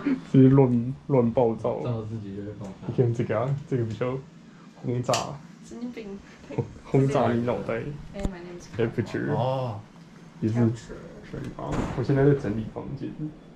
直接乱暴躁。 照自己就会爆炸。 你看这个啊，这个比较轰炸， 神经病。 轰炸你脑袋。 哎，my name is Temperature 哦， 也是水吧。我现在在整理房间。